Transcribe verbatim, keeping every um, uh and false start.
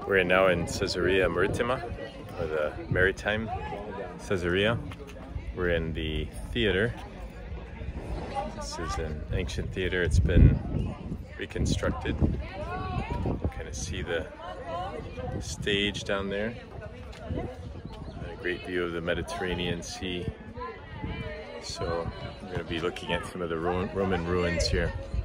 We're now in Caesarea Marítima, or the Maritime Caesarea. We're in the theater. This is an ancient theater. It's been reconstructed. You can kind of see the stage down there. A great view of the Mediterranean Sea. So we're going to be looking at some of the Roman ruins here.